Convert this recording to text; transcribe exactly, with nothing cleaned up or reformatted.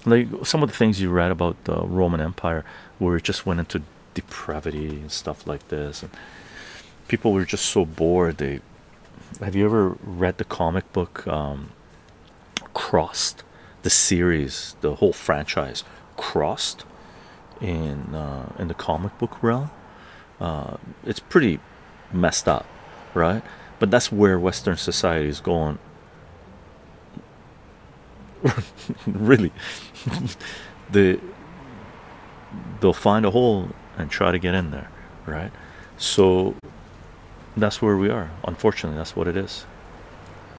Like some of the things you read about the Roman Empire, where it just went into depravity and stuff like this, and people were just so bored. They have you ever read the comic book um, Crossed, the series, the whole franchise, Crossed, in uh, in the comic book realm? Uh, it's pretty messed up, right? But that's where Western society is going. Really, the they'll find a hole and try to get in there, right? So that's where we are. Unfortunately, that's what it is.